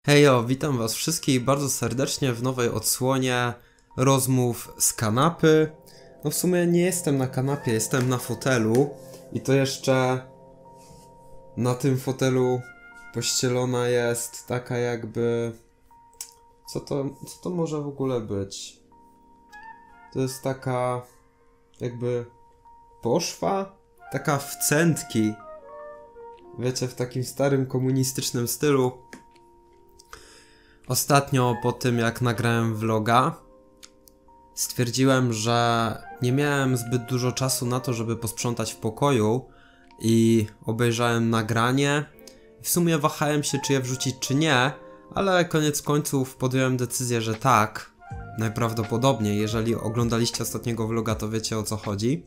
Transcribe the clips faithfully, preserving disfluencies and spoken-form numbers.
Hejo, witam was wszystkich bardzo serdecznie w nowej odsłonie rozmów z kanapy. No w sumie nie jestem na kanapie, jestem na fotelu i to jeszcze na tym fotelu pościelona jest taka jakby... Co to, co to może w ogóle być? To jest taka jakby poszwa? Taka wcętki. Wiecie, w takim starym komunistycznym stylu. Ostatnio po tym jak nagrałem vloga, stwierdziłem, że nie miałem zbyt dużo czasu na to, żeby posprzątać w pokoju i obejrzałem nagranie. W sumie wahałem się, czy je wrzucić, czy nie, ale koniec końców podjąłem decyzję, że tak. Najprawdopodobniej, jeżeli oglądaliście ostatniego vloga, to wiecie, o co chodzi.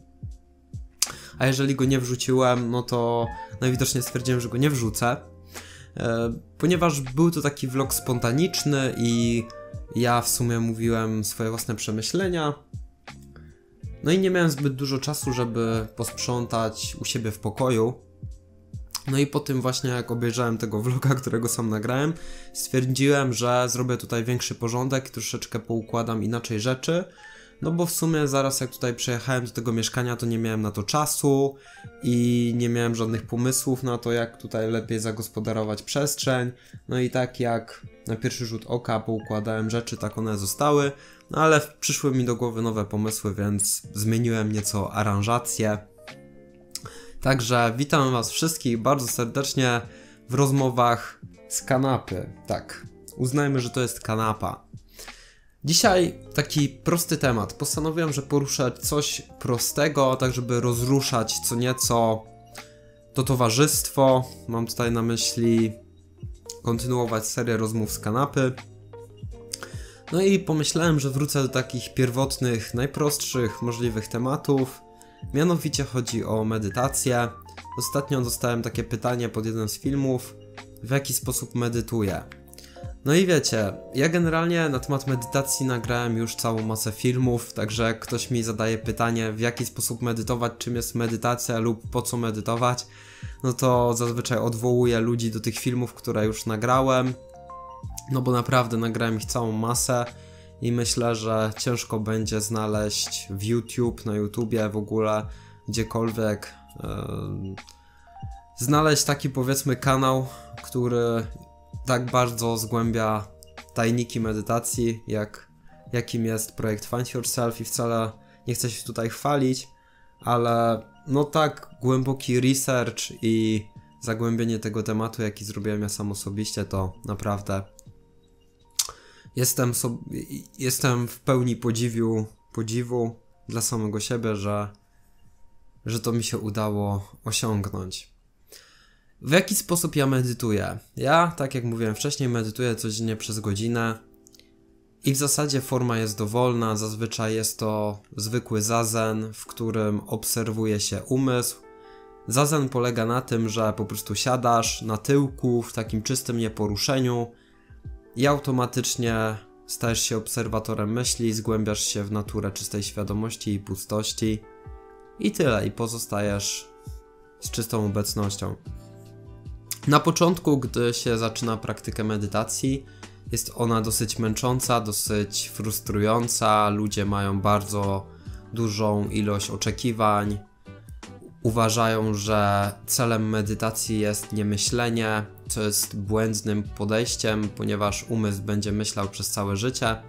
A jeżeli go nie wrzuciłem, no to najwidoczniej stwierdziłem, że go nie wrzucę. E, ponieważ był to taki vlog spontaniczny i ja w sumie mówiłem swoje własne przemyślenia. No i nie miałem zbyt dużo czasu, żeby posprzątać u siebie w pokoju. No i po tym właśnie jak obejrzałem tego vloga, którego sam nagrałem, stwierdziłem, że zrobię tutaj większy porządek, troszeczkę poukładam inaczej rzeczy. No bo w sumie zaraz jak tutaj przyjechałem do tego mieszkania, to nie miałem na to czasu i nie miałem żadnych pomysłów na to, jak tutaj lepiej zagospodarować przestrzeń. No i tak jak na pierwszy rzut oka poukładałem rzeczy, tak one zostały. No ale przyszły mi do głowy nowe pomysły, więc zmieniłem nieco aranżację. Także witam was wszystkich bardzo serdecznie w rozmowach z kanapy. Tak, uznajmy, że to jest kanapa. Dzisiaj taki prosty temat. Postanowiłem, że poruszę coś prostego, tak żeby rozruszać co nieco to towarzystwo. Mam tutaj na myśli kontynuować serię rozmów z kanapy. No i pomyślałem, że wrócę do takich pierwotnych, najprostszych możliwych tematów. Mianowicie chodzi o medytację. Ostatnio dostałem takie pytanie pod jednym z filmów, w jaki sposób medytuję. No i wiecie, ja generalnie na temat medytacji nagrałem już całą masę filmów, także jak ktoś mi zadaje pytanie, w jaki sposób medytować, czym jest medytacja lub po co medytować, no to zazwyczaj odwołuję ludzi do tych filmów, które już nagrałem, no bo naprawdę nagrałem ich całą masę i myślę, że ciężko będzie znaleźć w YouTube, na YouTubie w ogóle, gdziekolwiek, yy, znaleźć taki powiedzmy kanał, który tak bardzo zgłębia tajniki medytacji, jak, jakim jest projekt Find Yourself i wcale nie chcę się tutaj chwalić, ale no tak głęboki research i zagłębienie tego tematu, jaki zrobiłem ja sam osobiście, to naprawdę jestem, so, jestem w pełni podziwiu, podziwu dla samego siebie, że, że to mi się udało osiągnąć. W jaki sposób ja medytuję? Ja, tak jak mówiłem wcześniej, medytuję codziennie przez godzinę i w zasadzie forma jest dowolna, zazwyczaj jest to zwykły zazen, w którym obserwuje się umysł. Zazen polega na tym, że po prostu siadasz na tyłku w takim czystym nieporuszeniu i automatycznie stajesz się obserwatorem myśli, zgłębiasz się w naturę czystej świadomości i pustości i tyle, i pozostajesz z czystą obecnością. Na początku, gdy się zaczyna praktykę medytacji, jest ona dosyć męcząca, dosyć frustrująca, ludzie mają bardzo dużą ilość oczekiwań, uważają, że celem medytacji jest niemyślenie, co jest błędnym podejściem, ponieważ umysł będzie myślał przez całe życie.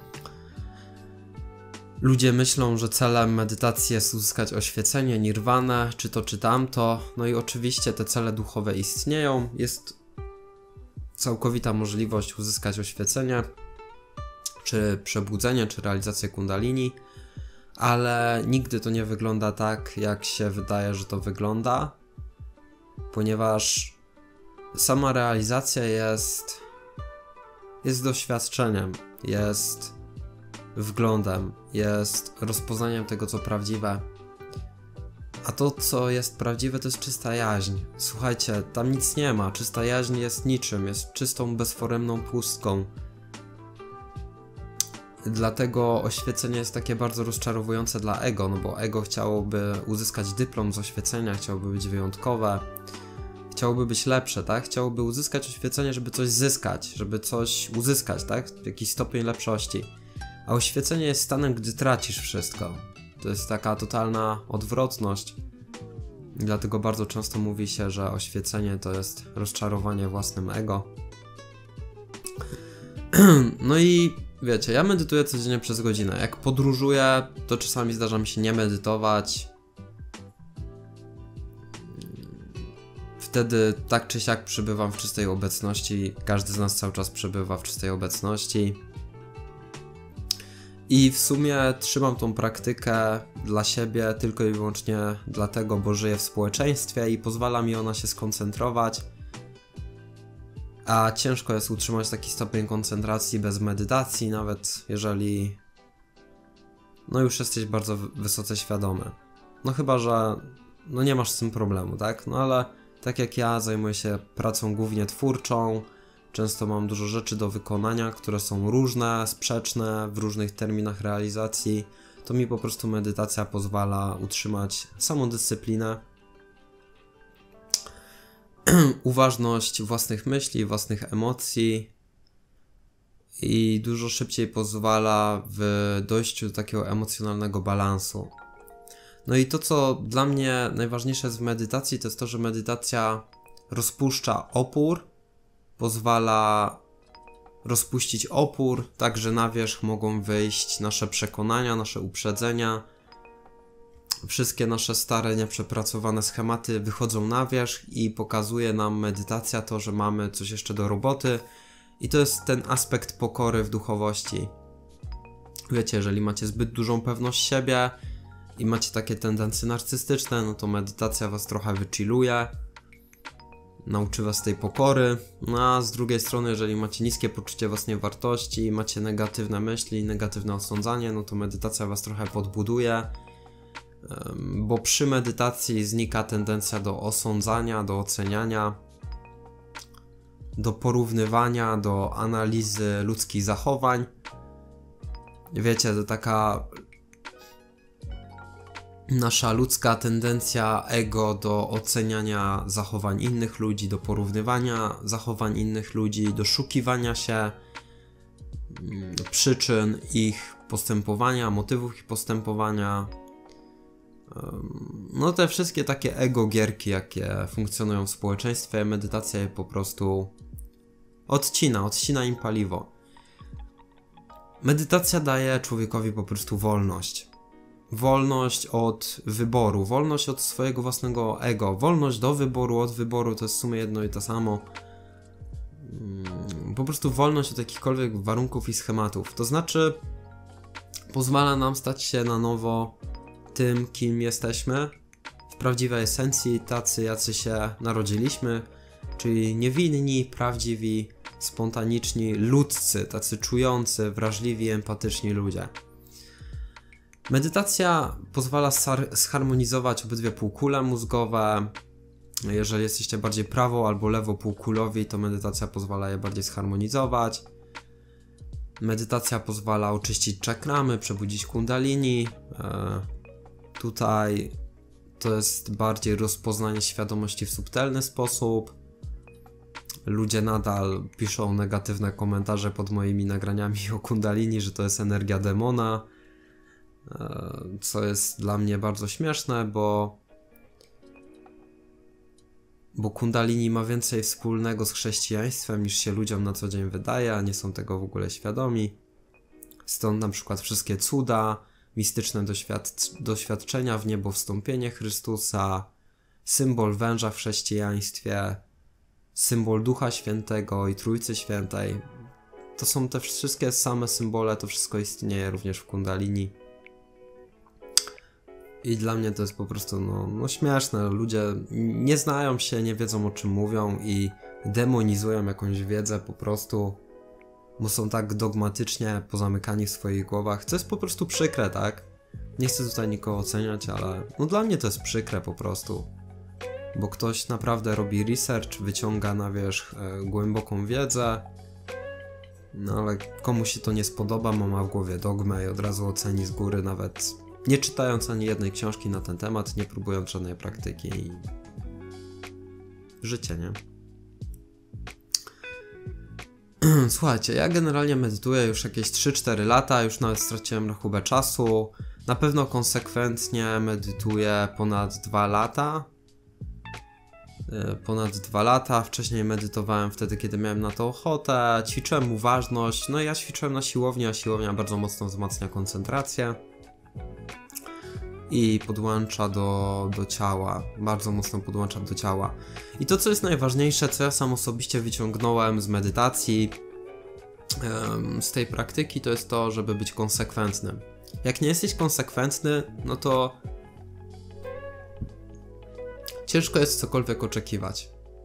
Ludzie myślą, że celem medytacji jest uzyskać oświecenie, nirwanę, czy to, czy tamto. No i oczywiście te cele duchowe istnieją. Jest całkowita możliwość uzyskać oświecenie, czy przebudzenie, czy realizację kundalini, ale nigdy to nie wygląda tak, jak się wydaje, że to wygląda, ponieważ sama realizacja jest, jest doświadczeniem, jest wglądem, jest rozpoznaniem tego, co prawdziwe. A to, co jest prawdziwe, to jest czysta jaźń. Słuchajcie, tam nic nie ma. Czysta jaźń jest niczym, jest czystą, bezforemną pustką. Dlatego oświecenie jest takie bardzo rozczarowujące dla ego, no bo ego chciałoby uzyskać dyplom z oświecenia, chciałoby być wyjątkowe, chciałoby być lepsze, tak? Chciałoby uzyskać oświecenie, żeby coś zyskać, żeby coś uzyskać, tak? Jakiś stopień lepszości. A oświecenie jest stanem, gdy tracisz wszystko. To jest taka totalna odwrotność. I dlatego bardzo często mówi się, że oświecenie to jest rozczarowanie własnym ego. No i wiecie, ja medytuję codziennie przez godzinę. Jak podróżuję, to czasami zdarza mi się nie medytować. Wtedy tak czy siak przebywam w czystej obecności. Każdy z nas cały czas przebywa w czystej obecności. I w sumie trzymam tą praktykę dla siebie tylko i wyłącznie dlatego, bo żyję w społeczeństwie i pozwala mi ona się skoncentrować. A ciężko jest utrzymać taki stopień koncentracji bez medytacji, nawet jeżeli no już jesteś bardzo wysoce świadomy. No chyba, że no nie masz z tym problemu, tak? No ale tak jak ja zajmuję się pracą głównie twórczą, często mam dużo rzeczy do wykonania, które są różne, sprzeczne w różnych terminach realizacji, to mi po prostu medytacja pozwala utrzymać samodyscyplinę, uważność własnych myśli, własnych emocji i dużo szybciej pozwala w dojściu do takiego emocjonalnego balansu. No i to, co dla mnie najważniejsze jest w medytacji, to jest to, że medytacja rozpuszcza opór, pozwala rozpuścić opór, tak że na wierzch mogą wyjść nasze przekonania, nasze uprzedzenia. Wszystkie nasze stare, nieprzepracowane schematy wychodzą na wierzch i pokazuje nam medytacja to, że mamy coś jeszcze do roboty. I to jest ten aspekt pokory w duchowości. Wiecie, jeżeli macie zbyt dużą pewność siebie i macie takie tendencje narcystyczne, no to medytacja was trochę wychilluje, nauczy was tej pokory. No a z drugiej strony, jeżeli macie niskie poczucie własnej wartości, macie negatywne myśli, negatywne osądzanie, no to medytacja was trochę podbuduje, bo przy medytacji znika tendencja do osądzania, do oceniania, do porównywania, do analizy ludzkich zachowań. Wiecie, to taka nasza ludzka tendencja ego do oceniania zachowań innych ludzi, do porównywania zachowań innych ludzi, do szukiwania się przyczyn ich postępowania, motywów ich postępowania. No te wszystkie takie ego gierki, jakie funkcjonują w społeczeństwie, medytacja je po prostu odcina, odcina im paliwo. Medytacja daje człowiekowi po prostu wolność. Wolność od wyboru, wolność od swojego własnego ego, wolność do wyboru, od wyboru, to jest w sumie jedno i to samo. Po prostu wolność od jakichkolwiek warunków i schematów. To znaczy pozwala nam stać się na nowo tym, kim jesteśmy, w prawdziwej esencji, tacy jacy się narodziliśmy, czyli niewinni, prawdziwi, spontaniczni, ludzcy, tacy czujący, wrażliwi, empatyczni ludzie. Medytacja pozwala zharmonizować obydwie półkule mózgowe. Jeżeli jesteście bardziej prawo albo lewo półkulowi, to medytacja pozwala je bardziej zharmonizować. Medytacja pozwala oczyścić czakramy, przebudzić kundalini. Tutaj to jest bardziej rozpoznanie świadomości w subtelny sposób. Ludzie nadal piszą negatywne komentarze pod moimi nagraniami o kundalini, że to jest energia demona, co jest dla mnie bardzo śmieszne, bo bo kundalini ma więcej wspólnego z chrześcijaństwem niż się ludziom na co dzień wydaje, a nie są tego w ogóle świadomi. Stąd na przykład wszystkie cuda, mistyczne doświad- doświadczenia w niebo, wstąpienie Chrystusa, symbol węża w chrześcijaństwie, symbol Ducha Świętego i Trójcy Świętej. To są te wszystkie same symbole, to wszystko istnieje również w kundalini. I dla mnie to jest po prostu no, no śmieszne. Ludzie nie znają się, nie wiedzą o czym mówią i demonizują jakąś wiedzę po prostu, bo są tak dogmatycznie pozamykani w swoich głowach, co jest po prostu przykre, tak? Nie chcę tutaj nikogo oceniać, ale no dla mnie to jest przykre po prostu. Bo ktoś naprawdę robi research, wyciąga na wierzch e, głęboką wiedzę, no ale komuś się to nie spodoba, bo ma w głowie dogmę i od razu oceni z góry, nawet nie czytając ani jednej książki na ten temat, nie próbując żadnej praktyki. życie, nie? Słuchajcie, ja generalnie medytuję już jakieś trzy cztery lata, już nawet straciłem rachubę czasu. Na pewno konsekwentnie medytuję ponad dwa lata. Ponad dwa lata. Wcześniej medytowałem wtedy, kiedy miałem na to ochotę. Ćwiczyłem uważność. No i ja ćwiczyłem na siłowni, a siłownia bardzo mocno wzmacnia koncentrację. I podłącza do, do ciała. Bardzo mocno podłącza do ciała. I to, co jest najważniejsze, co ja sam osobiście wyciągnąłem z medytacji, z tej praktyki, to jest to, żeby być konsekwentnym. Jak nie jesteś konsekwentny, no to ciężko jest cokolwiek oczekiwać.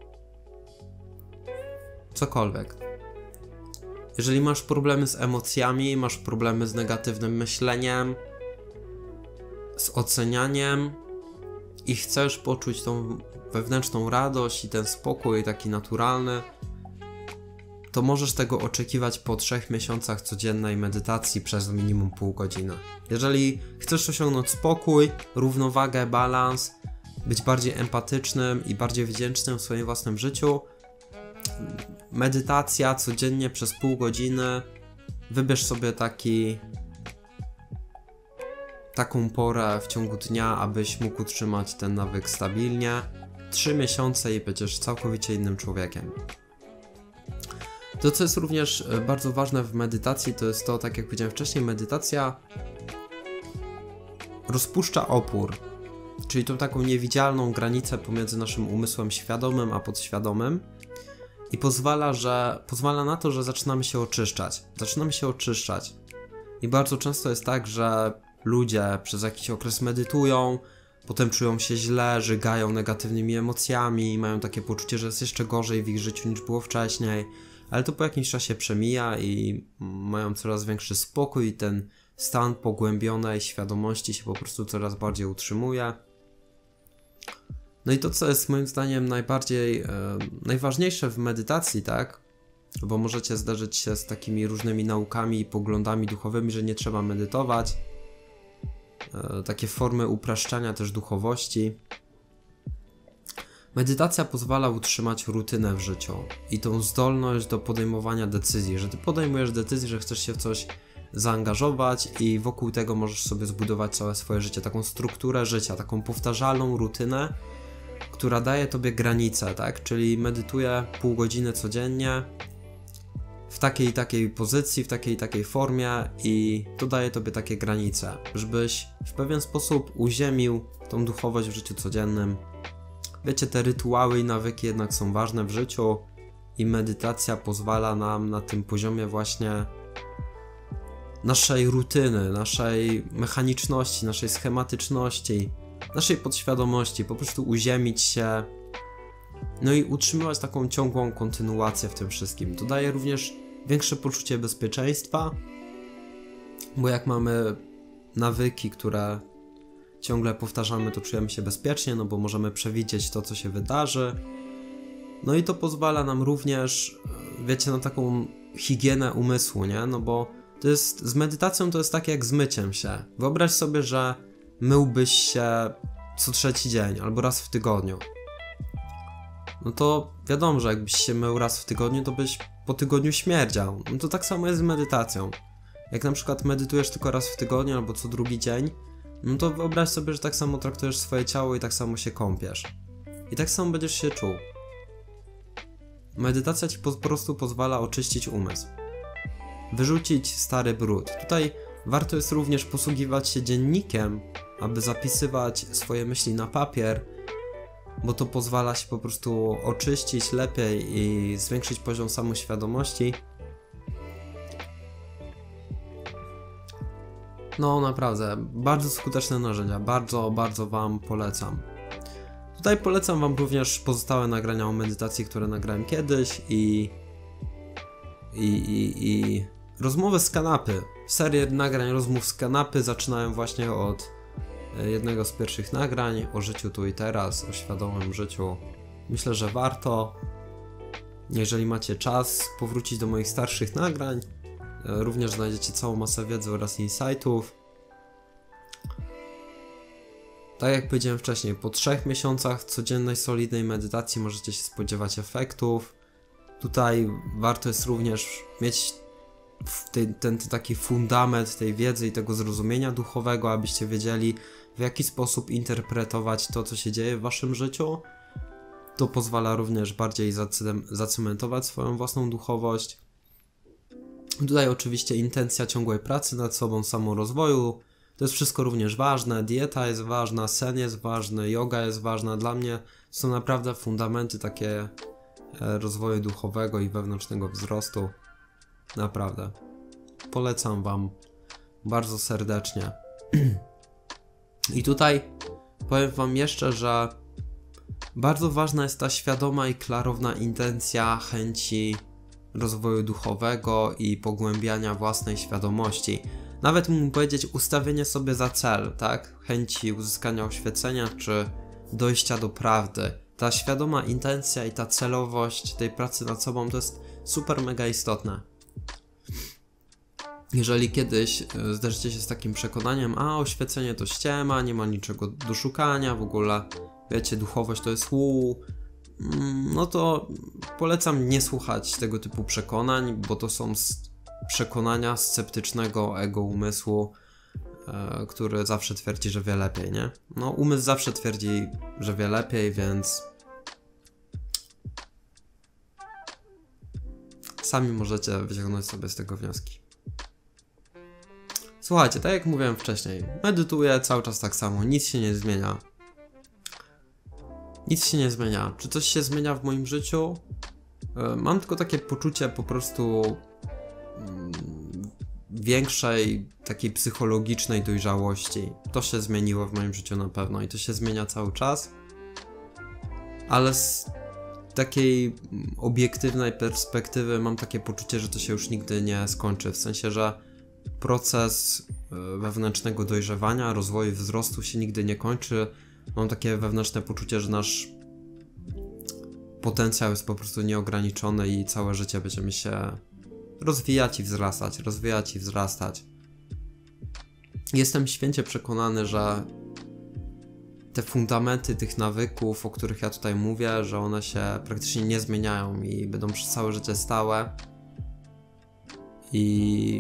Cokolwiek. Jeżeli masz problemy z emocjami, masz problemy z negatywnym myśleniem, z ocenianiem i chcesz poczuć tą wewnętrzną radość i ten spokój taki naturalny, to możesz tego oczekiwać po trzech miesiącach codziennej medytacji przez minimum pół godziny. Jeżeli chcesz osiągnąć spokój, równowagę, balans, być bardziej empatycznym i bardziej wdzięcznym w swoim własnym życiu, medytacja codziennie przez pół godziny, wybierz sobie taki taką porę w ciągu dnia, abyś mógł utrzymać ten nawyk stabilnie. Trzy miesiące i będziesz całkowicie innym człowiekiem. To, co jest również bardzo ważne w medytacji, to jest to, tak jak powiedziałem wcześniej, medytacja rozpuszcza opór, czyli tą taką niewidzialną granicę pomiędzy naszym umysłem świadomym a podświadomym i pozwala, że, pozwala na to, że zaczynamy się oczyszczać. Zaczynamy się oczyszczać. I bardzo często jest tak, że ludzie przez jakiś okres medytują, potem czują się źle, żygają negatywnymi emocjami, mają takie poczucie, że jest jeszcze gorzej w ich życiu niż było wcześniej, ale to po jakimś czasie przemija i mają coraz większy spokój i ten stan pogłębionej świadomości się po prostu coraz bardziej utrzymuje. No i to, co jest moim zdaniem najbardziej, e, najważniejsze w medytacji, tak? Bo możecie zderzyć się z takimi różnymi naukami i poglądami duchowymi, że nie trzeba medytować. E, takie formy upraszczania też duchowości. Medytacja pozwala utrzymać rutynę w życiu i tą zdolność do podejmowania decyzji, że ty podejmujesz decyzję, że chcesz się w coś zaangażować i wokół tego możesz sobie zbudować całe swoje życie, taką strukturę życia, taką powtarzalną rutynę, która daje tobie granice, tak? Czyli medytuję pół godziny codziennie w takiej i takiej pozycji, w takiej i takiej formie i to daje tobie takie granice, żebyś w pewien sposób uziemił tą duchowość w życiu codziennym. Wiecie, te rytuały i nawyki jednak są ważne w życiu i medytacja pozwala nam na tym poziomie właśnie naszej rutyny, naszej mechaniczności, naszej schematyczności, naszej podświadomości, po prostu uziemić się, no i utrzymywać taką ciągłą kontynuację w tym wszystkim. To daje również większe poczucie bezpieczeństwa, bo jak mamy nawyki, które ciągle powtarzamy, to czujemy się bezpiecznie, no bo możemy przewidzieć to, co się wydarzy. No i to pozwala nam również, wiecie, na taką higienę umysłu, nie? No bo to jest, z medytacją to jest tak jak z myciem się. Wyobraź sobie, że myłbyś się co trzeci dzień albo raz w tygodniu. No to wiadomo, że jakbyś się mył raz w tygodniu, to byś po tygodniu śmierdział. No to tak samo jest z medytacją. Jak na przykład medytujesz tylko raz w tygodniu albo co drugi dzień, no to wyobraź sobie, że tak samo traktujesz swoje ciało i tak samo się kąpiesz. I tak samo będziesz się czuł. Medytacja ci po prostu pozwala oczyścić umysł. Wyrzucić stary brud. Tutaj warto jest również posługiwać się dziennikiem, aby zapisywać swoje myśli na papier, bo to pozwala się po prostu oczyścić lepiej i zwiększyć poziom samoświadomości. No naprawdę, bardzo skuteczne narzędzia, bardzo, bardzo wam polecam. Tutaj polecam wam również pozostałe nagrania o medytacji, które nagrałem kiedyś i i, i, i rozmowy z kanapy. Serię nagrań rozmów z kanapy zaczynałem właśnie od jednego z pierwszych nagrań o życiu tu i teraz, o świadomym życiu. Myślę, że warto, jeżeli macie czas, powrócić do moich starszych nagrań. Również znajdziecie całą masę wiedzy oraz insightów. tak jak powiedziałem wcześniej, po trzech miesiącach codziennej, solidnej medytacji możecie się spodziewać efektów. Tutaj warto jest również mieć ten, ten taki fundament tej wiedzy i tego zrozumienia duchowego, abyście wiedzieli, w jaki sposób interpretować to, co się dzieje w waszym życiu. To pozwala również bardziej zacementować swoją własną duchowość. Tutaj oczywiście intencja ciągłej pracy nad sobą, samorozwoju, to jest wszystko również ważne, dieta jest ważna, sen jest ważny, yoga jest ważna. Dla mnie są naprawdę fundamenty takie rozwoju duchowego i wewnętrznego wzrostu. Naprawdę. Polecam wam bardzo serdecznie. I tutaj powiem wam jeszcze, że bardzo ważna jest ta świadoma i klarowna intencja chęci rozwoju duchowego i pogłębiania własnej świadomości. Nawet mógłbym powiedzieć ustawienie sobie za cel, tak? Chęci uzyskania oświecenia czy dojścia do prawdy. Ta świadoma intencja i ta celowość tej pracy nad sobą to jest super mega istotne. Jeżeli kiedyś zderzycie się z takim przekonaniem, a oświecenie to ściema, nie ma niczego do szukania, w ogóle wiecie, duchowość to jest łu, no to polecam nie słuchać tego typu przekonań, bo to są przekonania sceptycznego ego umysłu, e, który zawsze twierdzi, że wie lepiej, nie? No umysł zawsze twierdzi, że wie lepiej, więc sami możecie wyciągnąć sobie z tego wnioski. Słuchajcie, tak jak mówiłem wcześniej, medytuję cały czas tak samo, nic się nie zmienia. Nic się nie zmienia. Czy coś się zmienia w moim życiu? Yy, mam tylko takie poczucie po prostu yy, większej takiej psychologicznej dojrzałości. To się zmieniło w moim życiu na pewno i to się zmienia cały czas. Ale z takiej obiektywnej perspektywy mam takie poczucie, że to się już nigdy nie skończy. W sensie, że proces wewnętrznego dojrzewania, rozwoju, wzrostu się nigdy nie kończy. Mam takie wewnętrzne poczucie, że nasz potencjał jest po prostu nieograniczony i całe życie będziemy się rozwijać i wzrastać, rozwijać i wzrastać. Jestem święcie przekonany, że te fundamenty tych nawyków, o których ja tutaj mówię, że one się praktycznie nie zmieniają i będą przez całe życie stałe. I,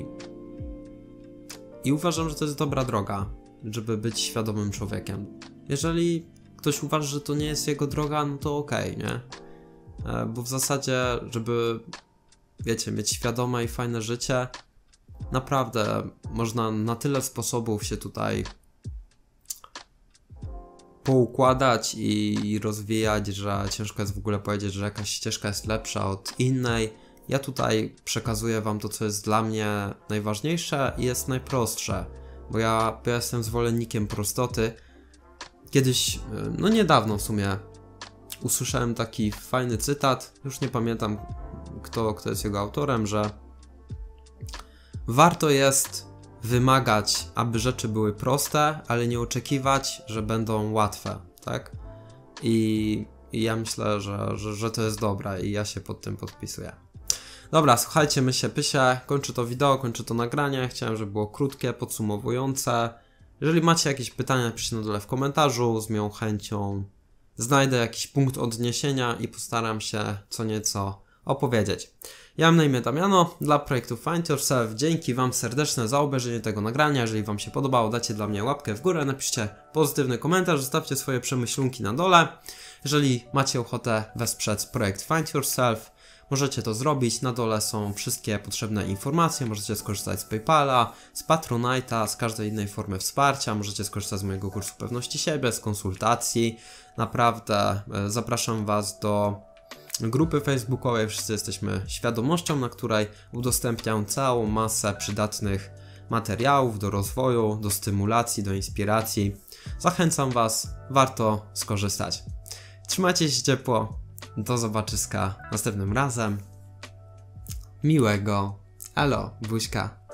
i uważam, że to jest dobra droga, żeby być świadomym człowiekiem. Jeżeli ktoś uważa, że to nie jest jego droga, no to okej, okay, nie? Bo w zasadzie, żeby, wiecie, mieć świadome i fajne życie, naprawdę można na tyle sposobów się tutaj poukładać i rozwijać, że ciężko jest w ogóle powiedzieć, że jakaś ścieżka jest lepsza od innej. Ja tutaj przekazuję wam to, co jest dla mnie najważniejsze i jest najprostsze, bo ja, bo ja jestem zwolennikiem prostoty. Kiedyś, no niedawno w sumie, usłyszałem taki fajny cytat, już nie pamiętam kto, kto jest jego autorem, że warto jest wymagać, aby rzeczy były proste, ale nie oczekiwać, że będą łatwe, tak? I, i ja myślę, że, że, że to jest dobre i ja się pod tym podpisuję. Dobra, słuchajcie, my się pysie, kończę to wideo, kończę to nagranie, chciałem, żeby było krótkie, podsumowujące. Jeżeli macie jakieś pytania, piszcie na dole w komentarzu, z miłą chęcią znajdę jakiś punkt odniesienia i postaram się co nieco opowiedzieć. Ja mam na imię Damiano, dla projektu Find Yourself. Dzięki wam serdeczne za obejrzenie tego nagrania. Jeżeli wam się podobało, dajcie dla mnie łapkę w górę, napiszcie pozytywny komentarz, zostawcie swoje przemyślunki na dole. Jeżeli macie ochotę wesprzeć projekt Find Yourself, możecie to zrobić. Na dole są wszystkie potrzebne informacje. Możecie skorzystać z PayPala, z Patronite'a, z każdej innej formy wsparcia. Możecie skorzystać z mojego kursu pewności siebie, z konsultacji. Naprawdę zapraszam was do grupy facebookowej. Wszyscy jesteśmy świadomością, na której udostępniam całą masę przydatnych materiałów do rozwoju, do stymulacji, do inspiracji. Zachęcam was, warto skorzystać. Trzymajcie się ciepło. Do zobaczyska następnym razem. Miłego. Elo, buźka.